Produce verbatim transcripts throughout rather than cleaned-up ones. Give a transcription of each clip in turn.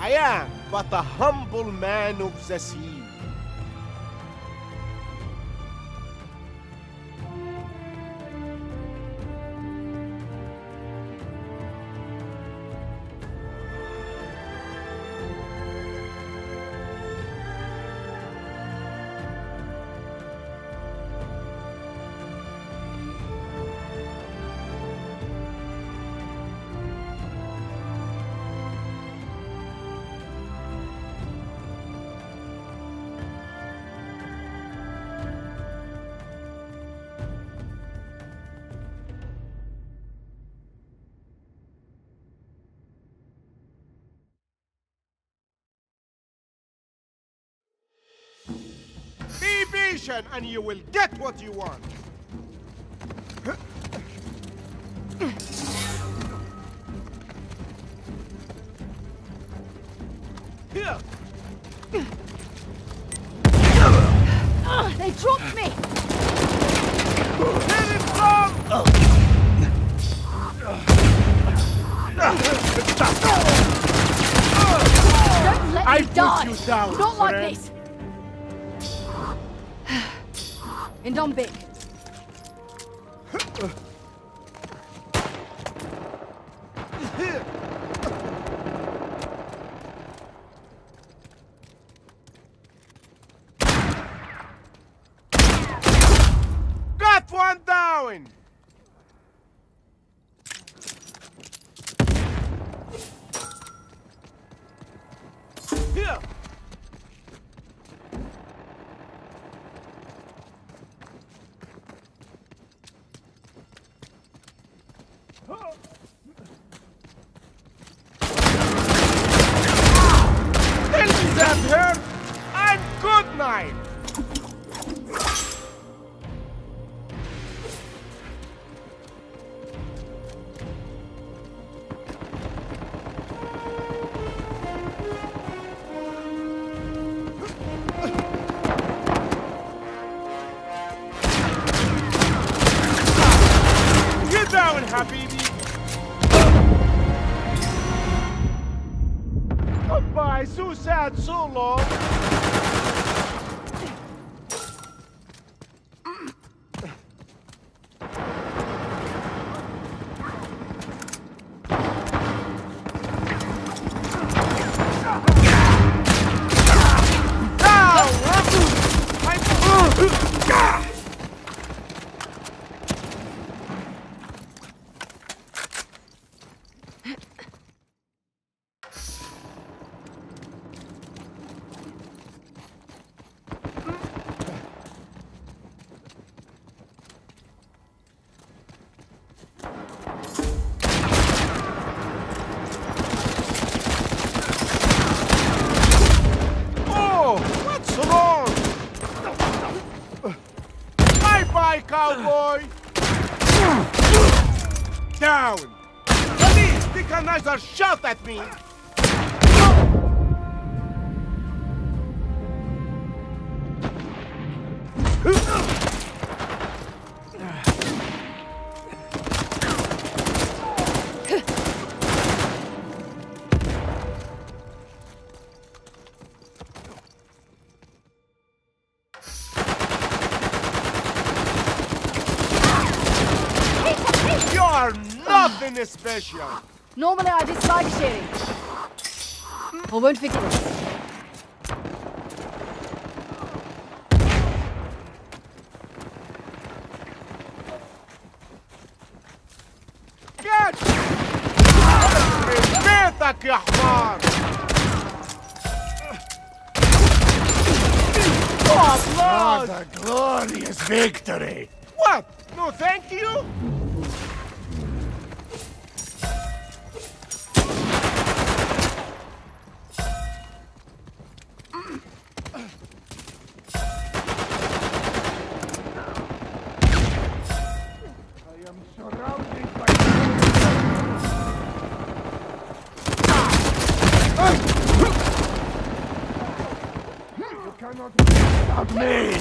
I am but a humble man of the sea. Be patient and you will get what you want. Here. Ah, they dropped me! Here it comes! Don't let I me put die! you down, Not like friend. this! And I'm big. Got one down! Here! Tell me that hurt! I'm good night! Get down, Habibi! Goodbye, so sad, so long! Oh, what's wrong? Bye-bye, cowboy! Down! Please, the cannoiser shout at me! You are nothing special! Normally I dislike sharing. I won't forget it. Get! بيتك يا حمار! Oh, blood! What a glorious victory! What? No, thank you? I am surrounded by... You cannot stop me!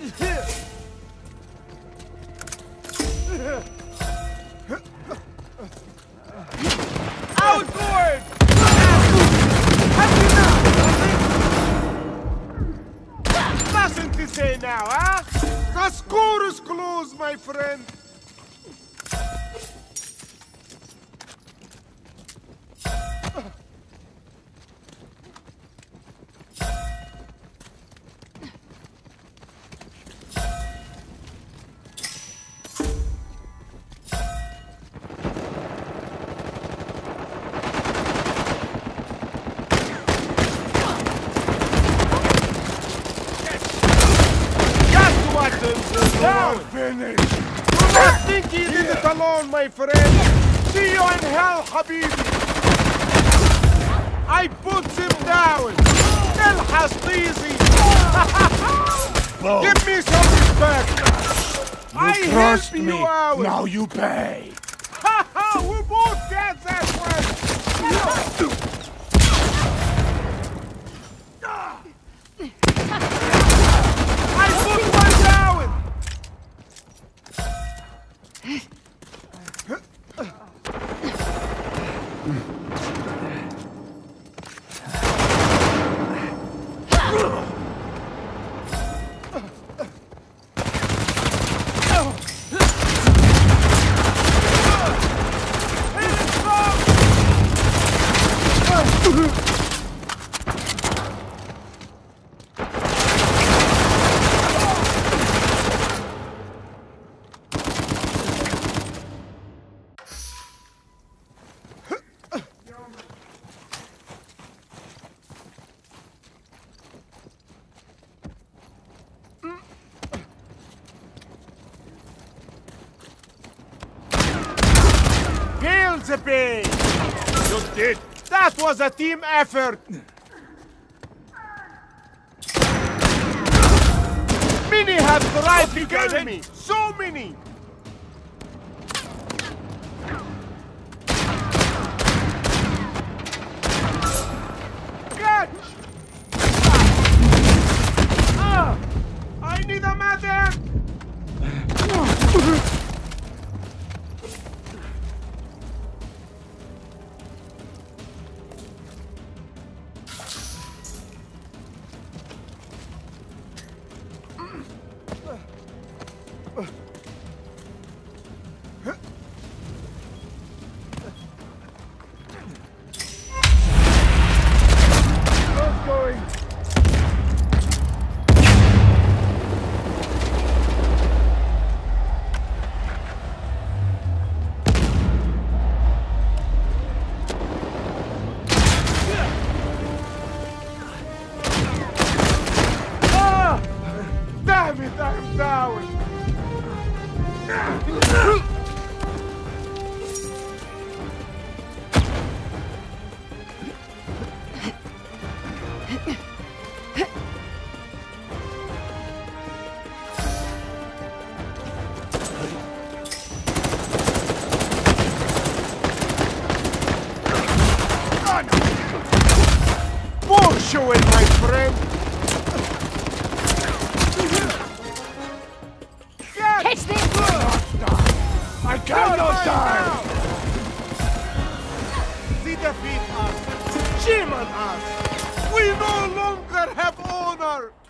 Outward! Have enough! Nothing to say now, huh? The score is closed, my friend. Down! Finished! Do not think you did it alone, my friend! See you in hell, Habibi! I put him down! El Hastizi! Give me some respect! You I trust help me. you out! Now you pay! Ha ha! We both get that way! I put one down! Beelzebub! You did! That was a team effort! Many have tried to kill me! So many! Catch! Ah! I need a medic! Damn it, I'm down! Push away, my friend! Catch this! I cannot die! They defeat us! Shame on us! We no longer have honor!